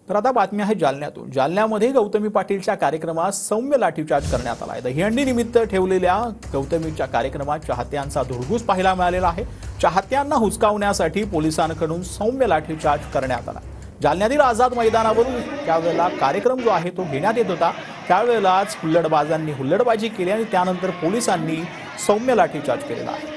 तर आता बातमी आहे जालन्यातून। जालन्यामध्ये गौतमी पाटीलच्या कार्यक्रमात सौम्य लाठीचार्ज करण्यात आला आहे। दहीहंडी निमित्त ठेवलेल्या गौतमीच्या कार्यक्रमात चाहत्यांचा धुडगूस पाहायला मिळालेला आहे। चाहत्यांना हुसकावण्यासाठी पोलिसांकडून सौम्य लाठीचार्ज करण्यात आला। जालन्यातील आझाद मैदानावरून त्यावेळेला कार्यक्रम जो आहे तो घेण्यात येत होता। त्यावेळेलाच हुल्लडबाजांनी हुल्लडबाजी केली आणि त्यानंतर पोलिसांनी सौम्य लाठीचार्ज केलेला आहे।